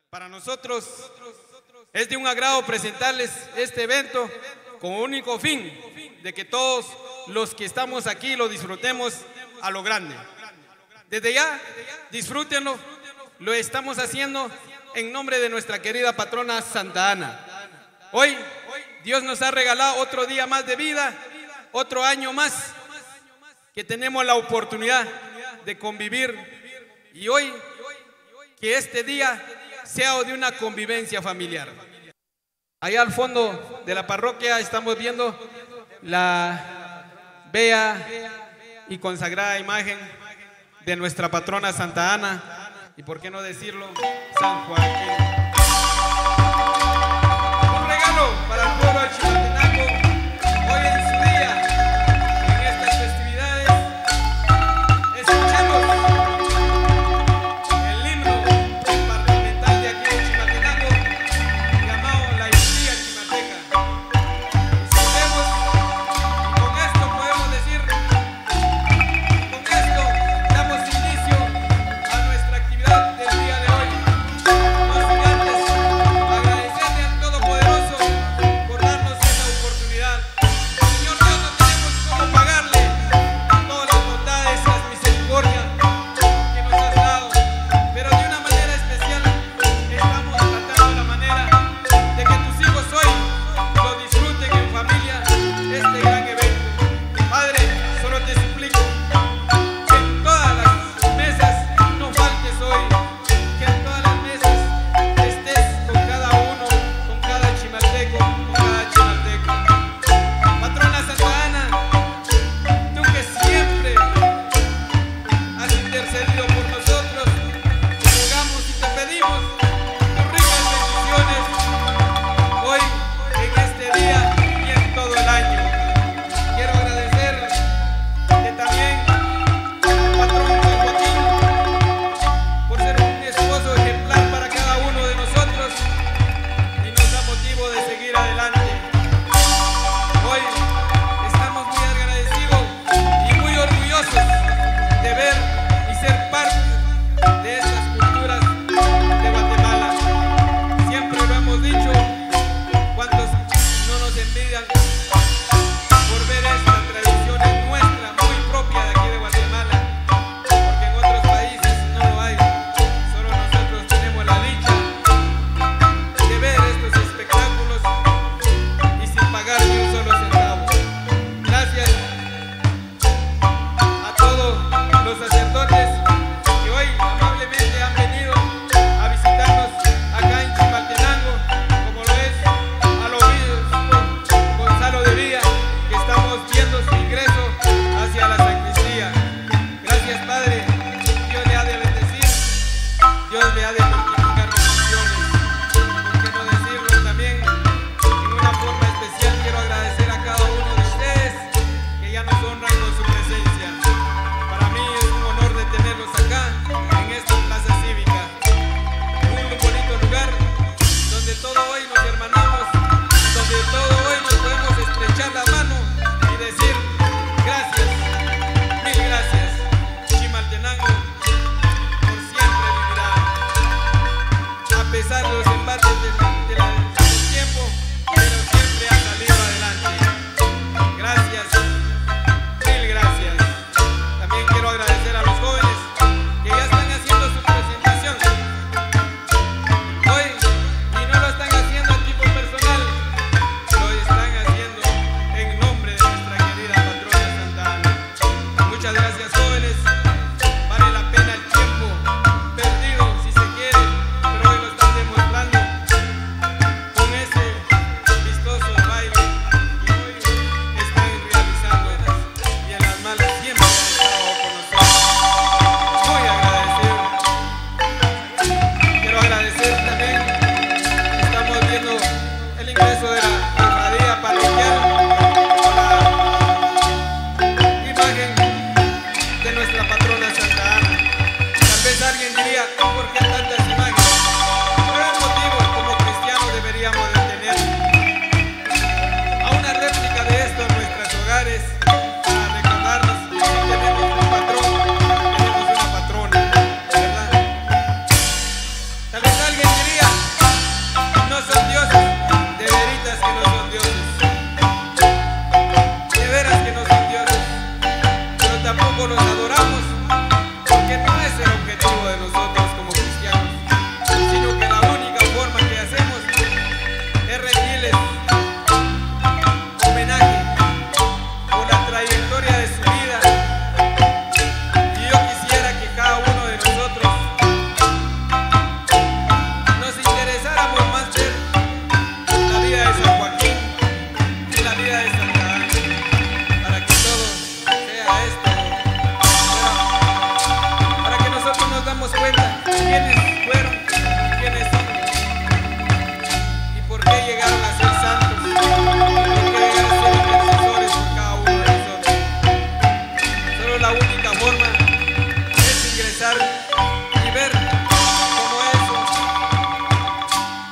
Para nosotros es de un agrado presentarles este evento con único fin de que todos los que estamos aquí lo disfrutemos a lo grande. Desde ya, disfrútenlo, lo estamos haciendo en nombre de nuestra querida patrona Santa Ana. Hoy Dios nos ha regalado otro día más de vida, otro año más que tenemos la oportunidad de convivir, y hoy que este día sea de una convivencia familiar. Allá al fondo de la parroquia estamos viendo la bella y consagrada imagen de nuestra patrona Santa Ana, y por qué no decirlo, San Joaquín. Un regalo para el pueblo de Chimaltenango hoy en su día, en estas festividades. Escuchemos el himno departamental de aquí de Chimaltenango, llamado La Historia Chimalteca. Disfrutemos, y con esto podemos decir, con esto damos inicio a nuestra actividad del día de hoy.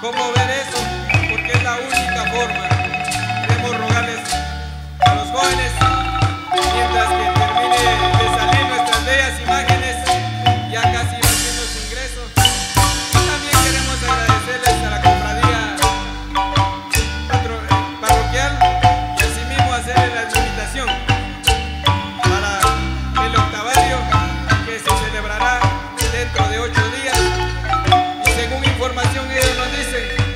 cómo ver eso, porque es la única forma. Queremos rogarles a los jóvenes, mientras que termine de salir nuestras bellas imágenes, ya casi va siendo su ingreso. Y también queremos agradecerles a la cofradía parroquial y asimismo hacerles la invitación para el octavario que se celebrará dentro de 8 días. Y según información ellos nos dicen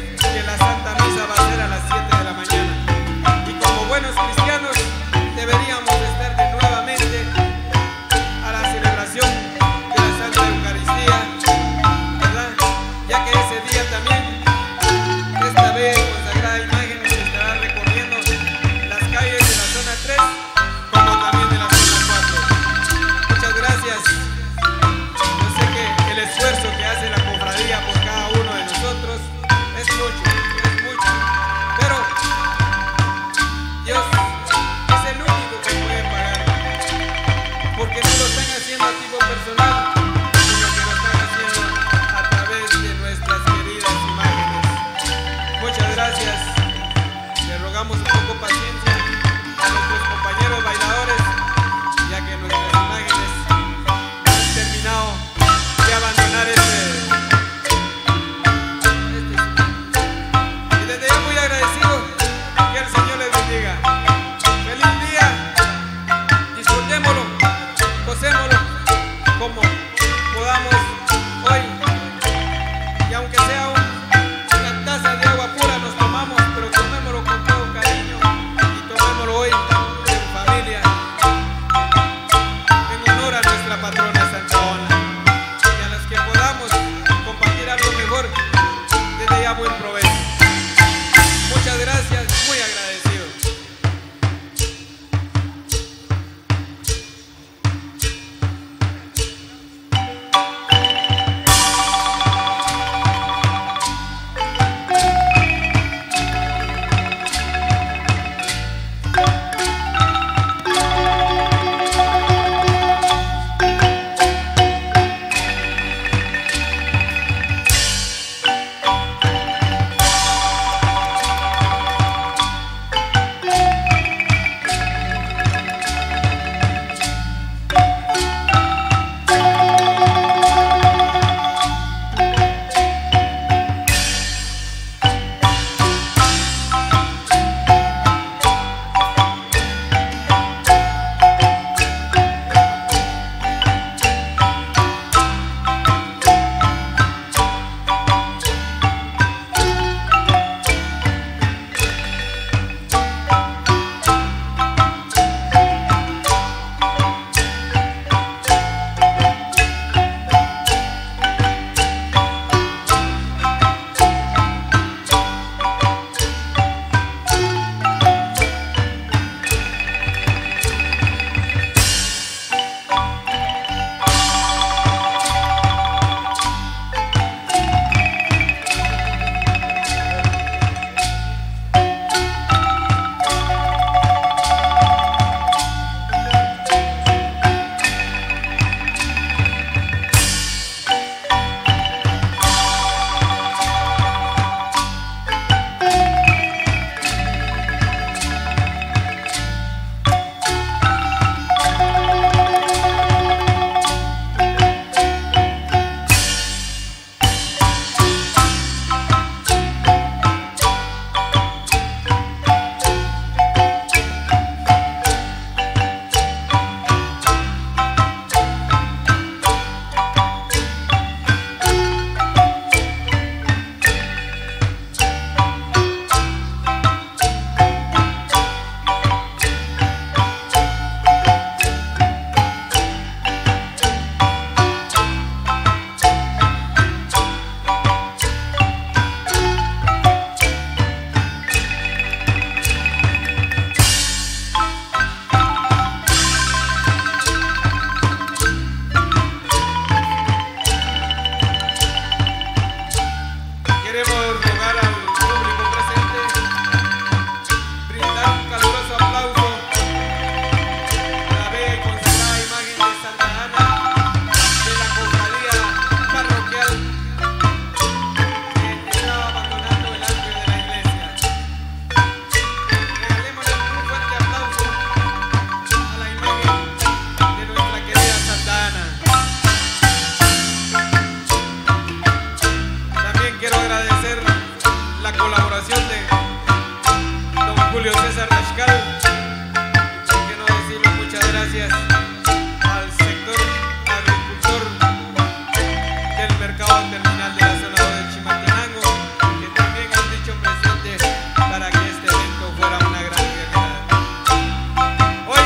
la colaboración de don Julio César Rascal. Por qué no decirlo, muchas gracias al sector agricultor del mercado terminal de la zona 2 de Chimaltenango, que también han dicho presente para que este evento fuera una gran realidad. Hoy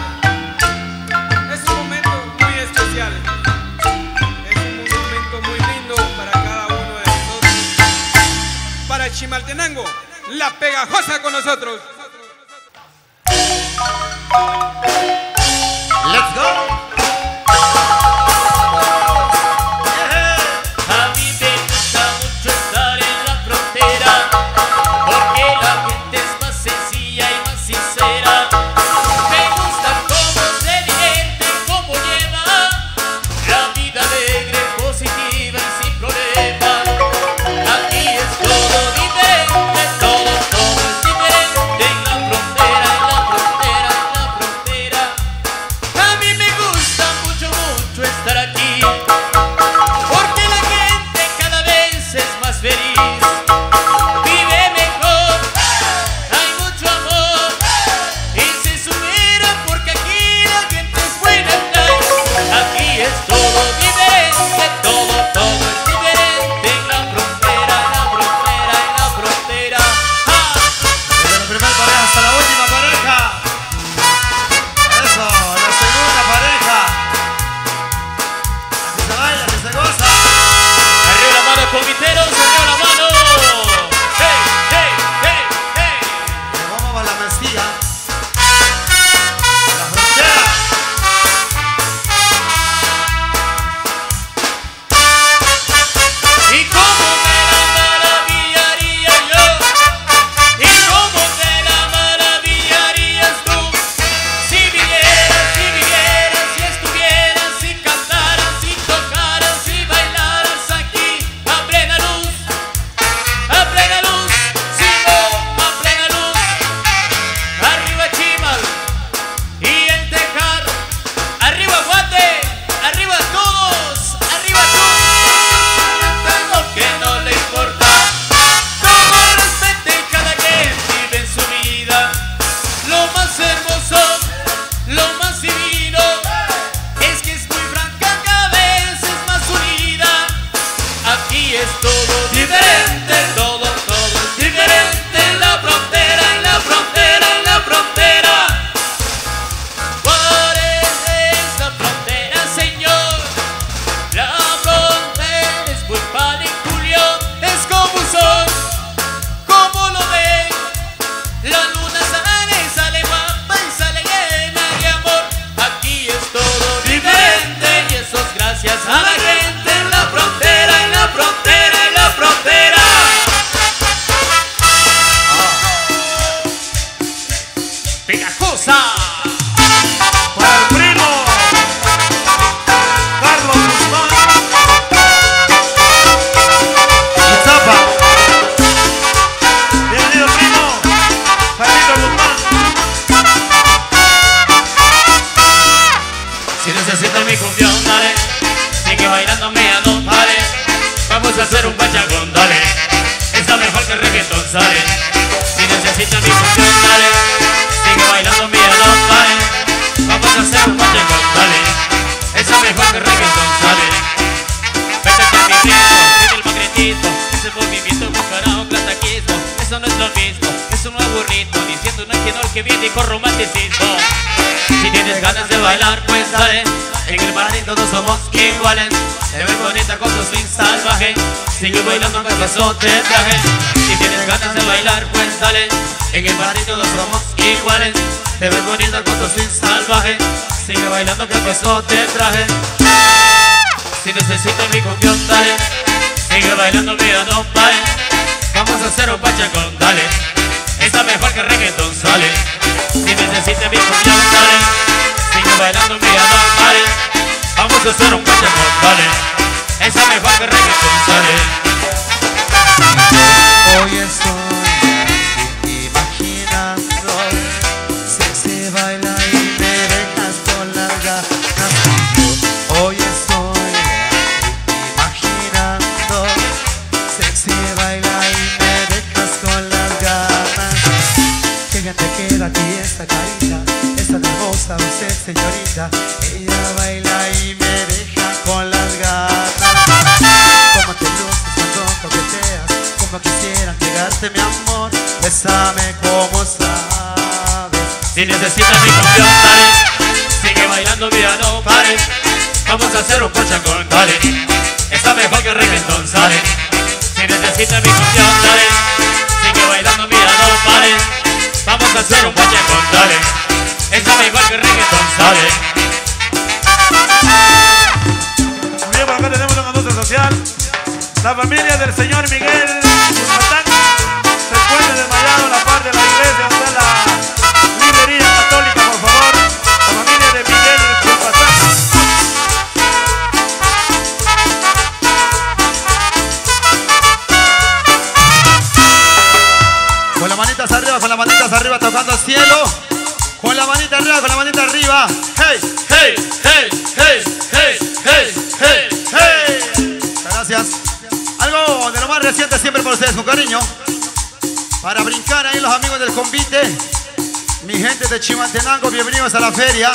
es un momento muy especial, es un momento muy lindo para cada uno de nosotros. Para Chimaltenango, la pegajosa con nosotros. Let's go. Sigue bailando que pasó te traje. Si tienes ganas de bailar pues dale. En el barrio todos somos iguales. Te ves bonita con tu swing salvaje. Sigue bailando que pasó te traje. Si necesitas mi cumbión dale. Sigue bailando mira no pare. Vamos a hacer un pachacón dale. Está mejor que reggaetón sale. Si necesitas mi cumbión dale. Sigue bailando mira no pare. Vamos a hacer un pachacón dale. Está mejor que reggaetón sale. Hoy estoy imaginando, sexy baila y me dejas con las ganas. Hoy estoy imaginando, sexy baila y me dejas mira aquí esta carita, esta hermosa usted señorita. Ella baila y me deja con las ganas. Como te luces cuando coqueteas, como quisiera entregarte mi amor. Bésame como sabes. Si necesitas mi canción, dale. Sigue bailando, mira, no pares. Vamos a hacer un pachangón, dale. Está mejor que el reggaetón, sale. Si necesitas mi canción, dale. Sigue bailando, mira, no pares. Vamos a hacer un pachangón, dale. Está mejor que el reggaetón, sale. Muy bien, por acá tenemos un anuncio social. La familia del señor Miguel Yucatán se encuentra desmayado en la parte de la iglesia donde está la librería católica, por favor. La familia de Miguel Yucatán. Con las manitas arriba tocando al cielo. Con la manita arriba, con la manita arriba. Hey, hey, hey, hey, hey, hey, hey, hey. Muchas gracias. Algo de lo más reciente siempre por ustedes, con cariño. Para brincar ahí los amigos del convite. Mi gente de Chimaltenango, bienvenidos a la feria.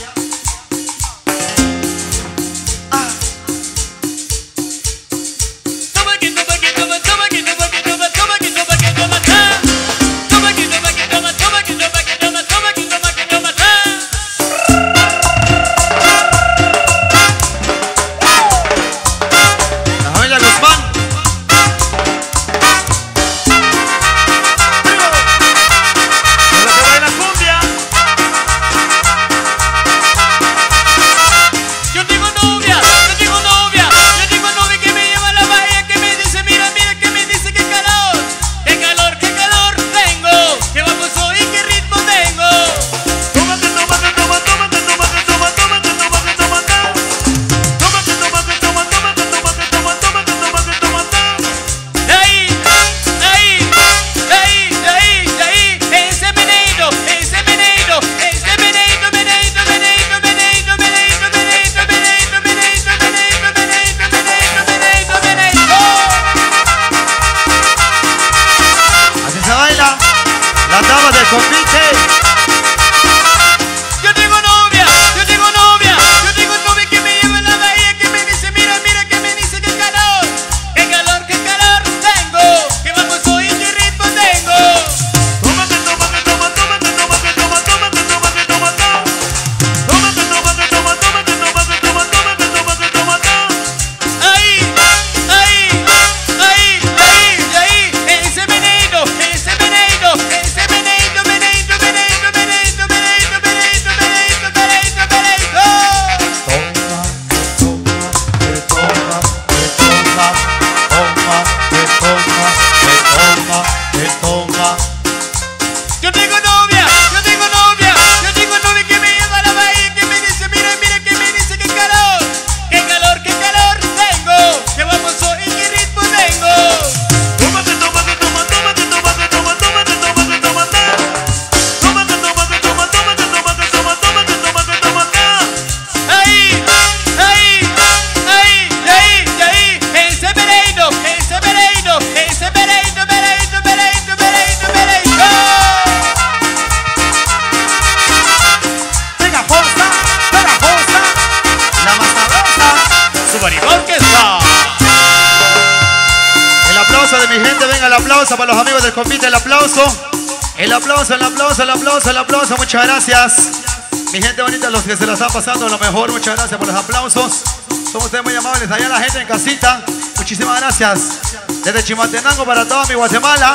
Para los amigos del convite, el aplauso. El aplauso, el aplauso, el aplauso, el aplauso. Muchas gracias. Mi gente bonita, los que se la están pasando lo mejor. Muchas gracias por los aplausos. Son ustedes muy amables. Allá la gente en casita. Muchísimas gracias. Desde Chimaltenango para toda mi Guatemala.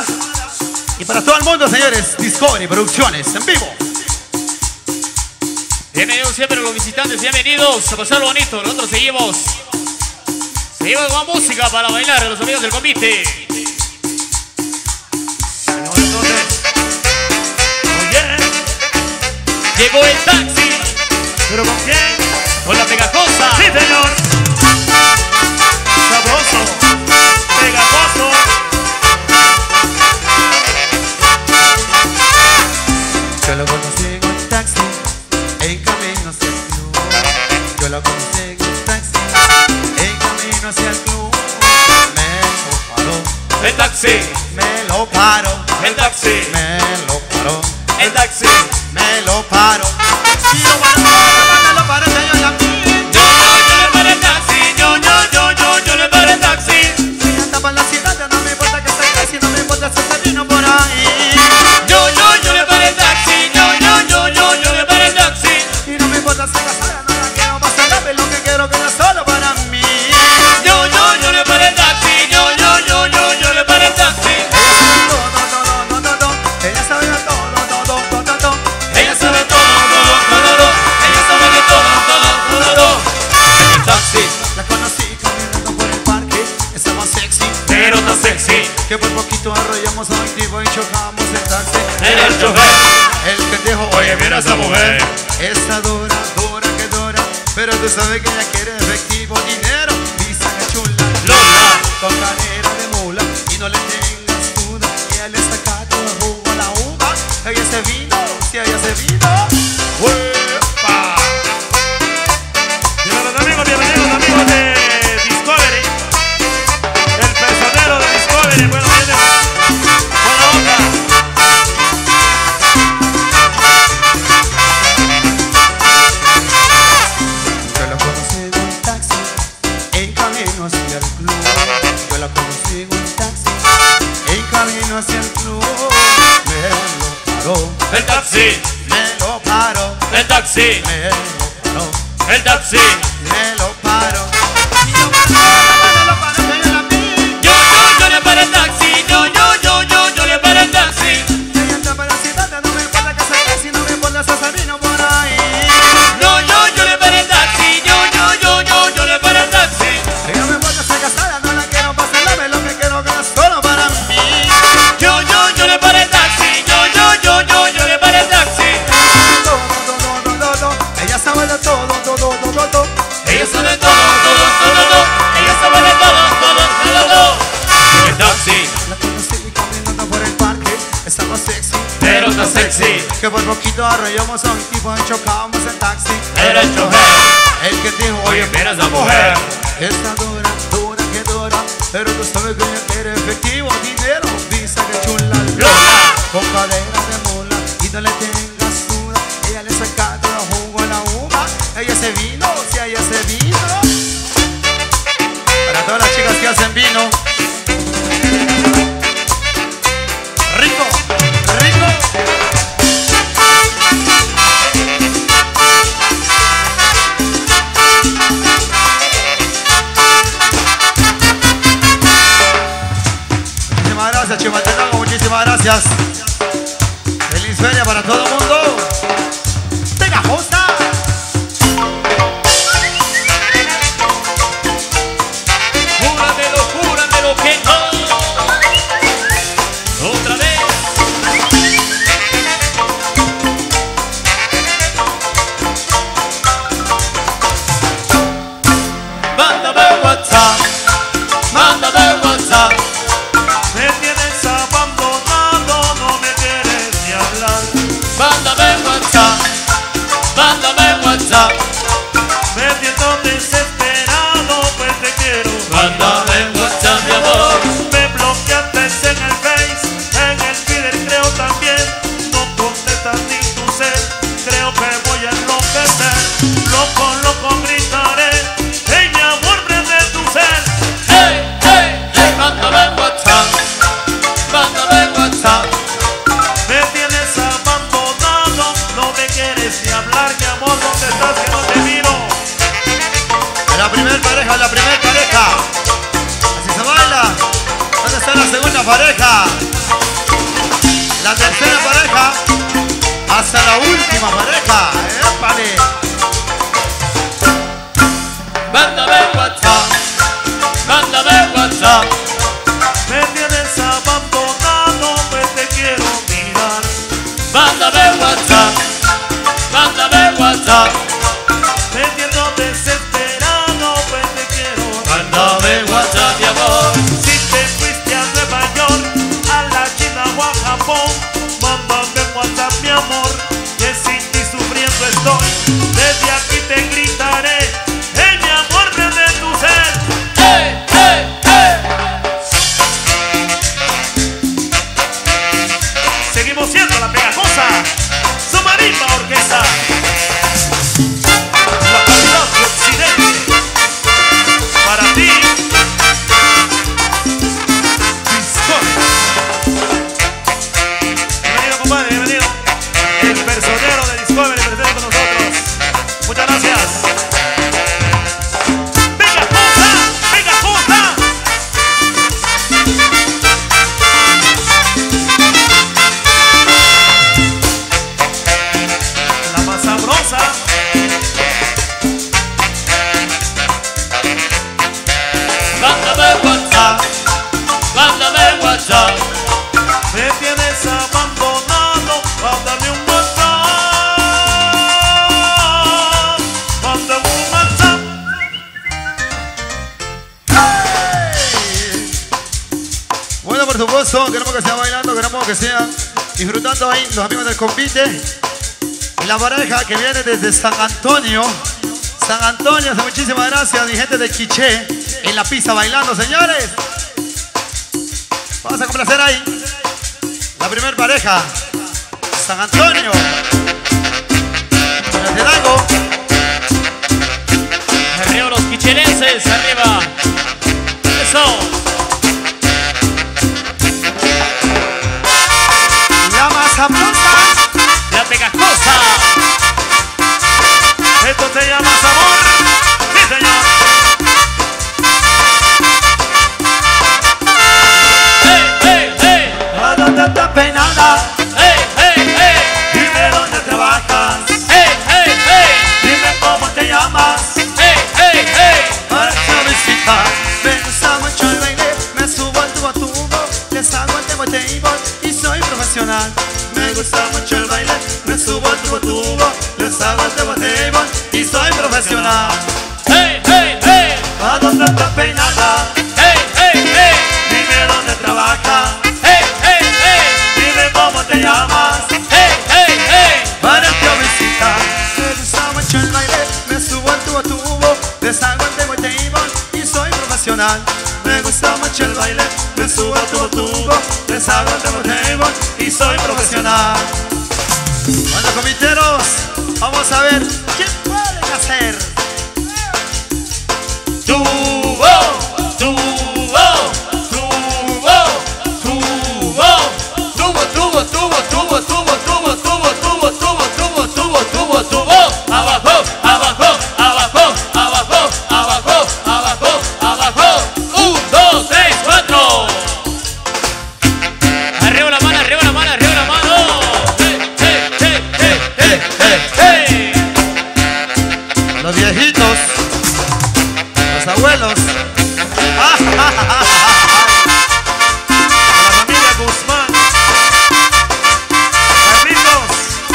Y para todo el mundo, señores. Discovery Producciones en vivo. Bienvenidos siempre los visitantes. Bienvenidos a pasarlo bonito. Nosotros seguimos. Seguimos con música para bailar a los amigos del convite. Llegó el taxi. ¿Pero con quién? Con la pegajosa. Sí, señor. Sabroso. Pegajoso. Yo lo conocí en un taxi, en camino hacia el club. Yo lo conocí en un taxi, en camino hacia el club. Me lo paró. El taxi. Me lo paró. El taxi. Me lo paró. el taxi. Me lo paro. Si lo paro, me lo paro, señor la mía. Yo le paré el taxi, yo le paré el taxi. Si anda por la ciudad, no me importa que sea casi, no me importa si está vino por ahí. Yo le paré el taxi, yo le paré el taxi. Y no me importa si casada, no la quiero pasar, lo que quiero que sea solo para mí. Yo le paré el taxi, yo le paré el taxi. Ella sabe todo. Ella sabe todo. Ella sabe de todo. El taxi, La conocí caminando por el parque, esa más sexy, pero tan sexy. que por poquito arrollamos a un tipo y chocamos el taxi. Era el chofer. El pendejo, Oye, mira esa mujer. esa dura que dura, pero tú sabes que ella quiere efectivo, dinero, visa de chula, Lola. con cadera de mula, y no le tengas duda, ella le saca todo el jugo a la uva. Ella se vino, si ella se vino, ¡huepa! Bienvenidos amigos de Discovery. El personero de Discovery, bueno, viene con la onda. Yo la conocí en un taxi, en camino hacia el club. Yo la conocí en un taxi, en camino hacia el club. Me lo paró, El taxi, me lo paró, el taxi, me lo paró, el taxi. me lo paró. Y yo me lo paró, señor la mía. Yo le paré el taxi, yo le paré el taxi. Ella anda para la ciudad, no me importa que sea casi, no me importa si se vino por ahí. Yo le paré el taxi, yo le paré el taxi. Ella me importa ser casada, no la quiero pasar, dame lo que quiero que es solo para mí. Yo le paré el taxi, yo le paré el taxi. Ella sabe de todo. Ella sabe todo. Ella sabe de todo. El taxi, La conocí caminando por el parque, estaba sexy, pero tan sexy. que por poquito arrollamos a un tipo y chocamos el taxi. Era el chofer. El que dijo, Oye, mira esa mujer. está dura que dura, pero tú sabes que ella quiere efectivo, dinero, visa de chula, Lola. con cadera de mula, y no le tengas duda, ella le saca todo el jugo a la uva. Ella se vino, si ella se vino. Para todas las chicas que hacen vino, rico. Muchísimas gracias, Chimaltenango, muchísimas gracias. Feliz feria para todo el mundo. ¡Pegajosa! Júramelo que no. Otra vez. Mándame WhatsApp. Me tienes abandonado, no me quieres ni hablar. Mándame WhatsApp. Me siento desesperado, pues te quiero. Mándame WhatsApp, mi amor. Me bloqueaste en el Face, en el Twitter creo también. No contestas ni tu cel, creo que voy a enloquecer. Loco gritaré, hey mi amor prende tu cel. Hey, mándame WhatsApp. Me tienes abandonado, no me quieres ni hablar, mi amor, ¿dónde estás que no te miro? La primer pareja. Así se baila. ¿Dónde está la segunda pareja? La tercera pareja. Hasta la última pareja. ¡Épale! Mándame WhatsApp. Me tienes abandonado, pues te quiero mirar. Mándame WhatsApp. Me siento desesperado, pues te quiero. Mándame WhatsApp, mi amor. Si te fuiste a Nueva York, a la China o a Japón, mándame WhatsApp, mi amor, que sin ti sufriendo estoy. Desde aquí te gritaré, hey mi amor, prende tu cel. Hey. Seguimos siendo la pega. Pegajosa, su marimba orquesta. La calidad de Occidente. Para ti, bienvenido, compadre, bienvenido. El personero de Discovery presente con nosotros. Muchas gracias. ¡Pegajosa! ¡Pegajosa! La más sabrosa. Mándame WhatsApp. Me tienes abandonado, mándame un WhatsApp. Mándame un WhatsApp. Bueno, por supuesto, queremos que sigan bailando, queremos que sigan disfrutando ahí los amigos del convite. Y la pareja que viene desde San Antonio. San Antonio, muchísimas gracias, mi gente de Quiché, en la pista bailando, señores. Vamos a complacer ahí la primer pareja, San Antonio, desde Lago. Arriba los quichelenses, arriba. Eso. La más sabrosa, La Pegajosa. Esto se llama sabor. Sí, señor. Hey, hey, hey. ¿a dónde estás peinada? Hey, hey, hey. Dime dónde trabajas, Hey, hey, hey. dime cómo te llamas. Hey, hey, hey. Para que visitar, me gusta mucho el baile, me subo al tubo a tubo, les hago el table y soy profesional. Me gusta mucho el baile, me subo al tubo a tubo, les hago el table y soy profesional. Hey, hey, hey. ¿A dónde estás peinada? Hey, hey, hey. Dime dónde trabajas, Hey, hey, hey. dime cómo te llamas. Hey, hey, hey. Para que visitar, me gusta mucho el baile, me subo al tubo a tubo, les hago el table y soy profesional. Me gusta mucho el baile, me subo al tubo a tubo, les hago el table y soy profesional. Bueno, comiteros, vamos a ver qué pueden hacer. Tubo, tubo, tubo, tubo, tubo, tubo, tubo, tubo, tubo, tubo, tubo, tubo, tubo, tubo, tubo, tubo, tubo, abajo, abajo, abajo, abajo, abajo, abajo, abajo. 1, 2, 3, 4. Arriba la mano, arriba la mano, arriba la mano. Hey, hey, hey, hey, hey, hey, hey. Los viejitos, los abuelos. A la familia Guzmán. Carlitos.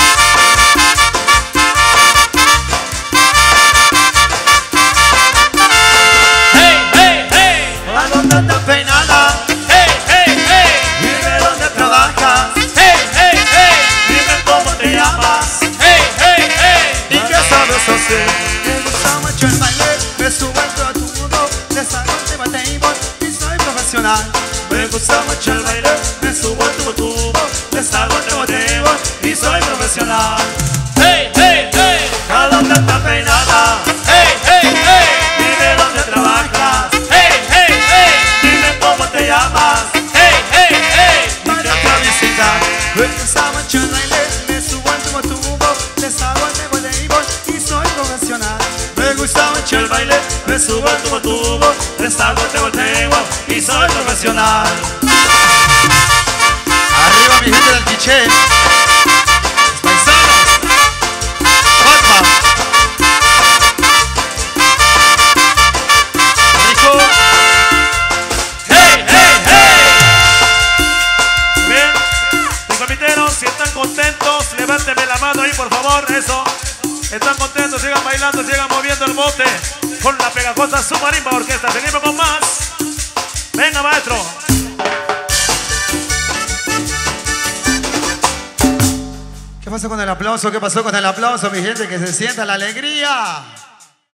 Hey, hey, hey. ¿A dónde estás peinada? Hey, hey, hey. Dime dónde trabajas, Hey, hey, hey. dime cómo te llamas. Hey, hey, hey. ¿Y qué sabes hacer? Me gusta mucho el baile, me subo al tubo a tubo, les hago el table y soy profesional. Me gusta mucho el baile, me subo al tubo a tubo, les hago el table y soy profesional. Hey, hey, hey. ¿A dónde estás peinada? Hey, hey, hey. Dime dónde trabajas, Hey, hey, hey. dime cómo te llamas. Hey, hey, hey. Para que visitar, me gusta mucho el baile, me subo al tubo a tubo, les hago el table y soy profesional. Me gusta mucho el baile, me subo al tubo a tubo, les hago el table y soy profesional. Arriba mi gente del Quiché, los paisanos, Fatma, Rico. Hey, hey, hey. Bien. Mis comiteros, si están contentos, levánteme la mano ahí, por favor. Eso. Están contentos, sigan bailando, sigan moviendo el bote con la Pegajosa su marimba orquesta. Seguimos con más. Venga, maestro. ¿Qué pasó con el aplauso? ¿Qué pasó con el aplauso, mi gente? Que se sienta la alegría.